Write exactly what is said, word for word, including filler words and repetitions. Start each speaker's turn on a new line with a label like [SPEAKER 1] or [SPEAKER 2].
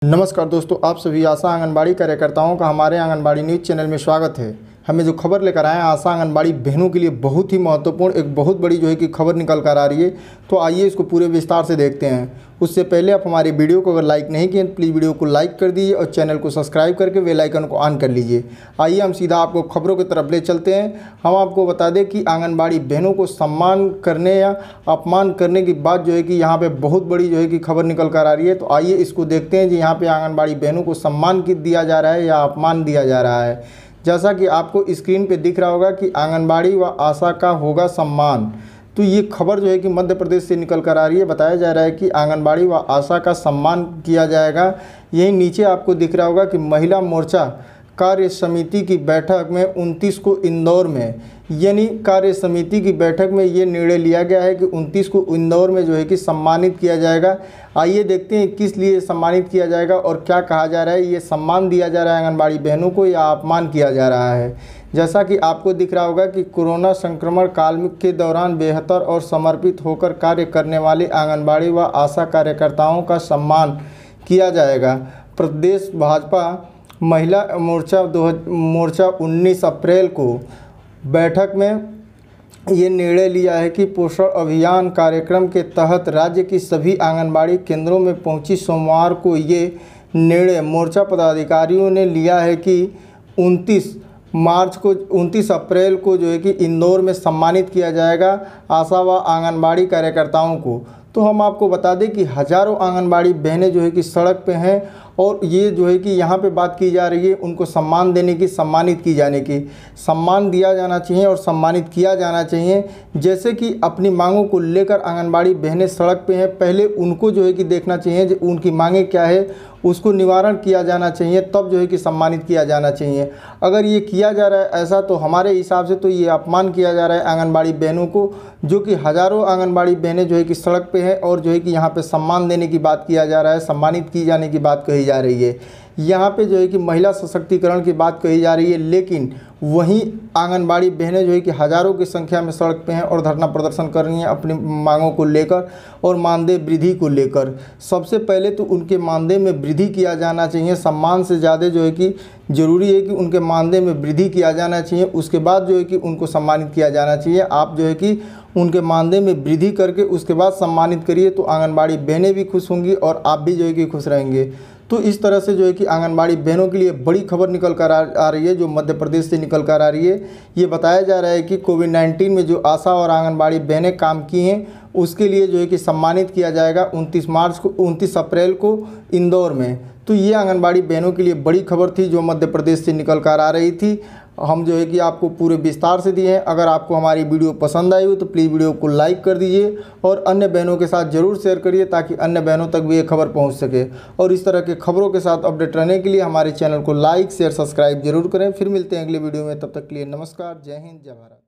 [SPEAKER 1] नमस्कार दोस्तों, आप सभी आशा आंगनबाड़ी कार्यकर्ताओं का हमारे आंगनबाड़ी न्यूज़ चैनल में स्वागत है। हमें जो खबर लेकर आए हैं आशा आंगनबाड़ी बहनों के लिए बहुत ही महत्वपूर्ण एक बहुत बड़ी जो है कि खबर निकल कर आ रही है। तो आइए इसको पूरे विस्तार से देखते हैं। उससे पहले आप हमारे वीडियो को अगर लाइक नहीं किए तो प्लीज़ वीडियो को लाइक कर दीजिए और चैनल को सब्सक्राइब करके बेल आइकन को ऑन कर लीजिए। आइए हम सीधा आपको खबरों की तरफ ले चलते हैं। हम आपको बता दें कि आंगनबाड़ी बहनों को सम्मान करने या अपमान करने की बात जो है कि यहाँ पे बहुत बड़ी जो है कि खबर निकल कर आ रही है। तो आइए इसको देखते हैं जी, यहाँ पे आंगनबाड़ी बहनों को सम्मान दिया जा रहा है या अपमान दिया जा रहा है। जैसा कि आपको स्क्रीन पे दिख रहा होगा कि आंगनबाड़ी व आशा का होगा सम्मान। तो ये खबर जो है कि मध्य प्रदेश से निकल कर आ रही है। बताया जा रहा है कि आंगनबाड़ी व आशा का सम्मान किया जाएगा। यही नीचे आपको दिख रहा होगा कि महिला मोर्चा कार्य समिति की बैठक में उनतीस को इंदौर में, यानी कार्य समिति की बैठक में ये निर्णय लिया गया है कि उनतीस को इंदौर में जो है कि सम्मानित किया जाएगा। आइए देखते हैं किस लिए सम्मानित किया जाएगा और क्या कहा जा रहा है। ये सम्मान दिया जा रहा है आंगनबाड़ी बहनों को या अपमान किया जा रहा है। जैसा कि आपको दिख रहा होगा कि कोरोना संक्रमण काल के दौरान बेहतर और समर्पित होकर कार्य करने वाले आंगनबाड़ी व आशा कार्यकर्ताओं का सम्मान किया जाएगा। प्रदेश भाजपा महिला मोर्चा दो मोर्चा उन्नीस अप्रैल को बैठक में ये निर्णय लिया है कि पोषण अभियान कार्यक्रम के तहत राज्य की सभी आंगनबाड़ी केंद्रों में पहुंची सोमवार को ये निर्णय मोर्चा पदाधिकारियों ने लिया है कि उनतीस मार्च को उनतीस अप्रैल को जो है कि इंदौर में सम्मानित किया जाएगा आशा व आंगनबाड़ी कार्यकर्ताओं को। तो हम आपको बता दें कि हज़ारों आंगनबाड़ी बहनें जो है कि सड़क पे हैं और ये जो है कि यहाँ पे बात की जा रही है उनको सम्मान देने की, सम्मानित की जाने की। सम्मान दिया जाना चाहिए और सम्मानित किया जाना चाहिए। जैसे कि अपनी मांगों को लेकर आंगनबाड़ी बहनें सड़क पे हैं, पहले उनको जो है कि देखना चाहिए जो उनकी मांगें क्या है, उसको निवारण किया जाना चाहिए, तब जो है कि सम्मानित किया जाना चाहिए। अगर ये किया जा रहा है ऐसा, तो हमारे हिसाब से तो ये अपमान किया जा रहा है आंगनबाड़ी बहनों को, जो कि हज़ारों आंगनबाड़ी बहनें जो है कि सड़क पे हैं और जो है कि यहाँ पे सम्मान देने की बात किया जा रहा है, सम्मानित की जाने की बात कही जा रही है। यहाँ पे जो है कि महिला सशक्तिकरण की बात कही जा रही है, लेकिन वहीं आंगनबाड़ी बहनें जो है कि हज़ारों की संख्या में सड़क पे हैं और धरना प्रदर्शन कर रही हैं अपनी मांगों को लेकर और मानदेय वृद्धि को लेकर। सबसे पहले तो उनके मानदेय में वृद्धि किया जाना चाहिए। सम्मान से ज़्यादा जो है कि ज़रूरी है कि उनके मानदेय में वृद्धि किया जाना चाहिए, उसके बाद जो है कि उनको सम्मानित किया जाना चाहिए। आप जो है कि उनके मानदेय में वृद्धि करके उसके बाद सम्मानित करिए, तो आंगनबाड़ी बहनें भी खुश होंगी और आप भी जो है कि खुश रहेंगे। तो इस तरह से जो है कि आंगनबाड़ी बहनों के लिए बड़ी खबर निकल कर आ, आ रही है, जो मध्य प्रदेश से निकल कर आ रही है। ये बताया जा रहा है कि कोविड नाइन्टीन में जो आशा और आंगनबाड़ी बहनें काम की हैं उसके लिए जो है कि सम्मानित किया जाएगा उनतीस मार्च को उनतीस अप्रैल को इंदौर में। तो ये आंगनबाड़ी बहनों के लिए बड़ी खबर थी जो मध्य प्रदेश से निकल कर आ रही थी। हम जो है कि आपको पूरे विस्तार से दिए हैं। अगर आपको हमारी वीडियो पसंद आई हो तो प्लीज़ वीडियो को लाइक कर दीजिए और अन्य बहनों के साथ ज़रूर शेयर करिए ताकि अन्य बहनों तक भी ये खबर पहुंच सके। और इस तरह के खबरों के साथ अपडेट रहने के लिए हमारे चैनल को लाइक शेयर सब्सक्राइब जरूर करें। फिर मिलते हैं अगले वीडियो में, तब तक के लिए नमस्कार, जय हिंद, जय भारत।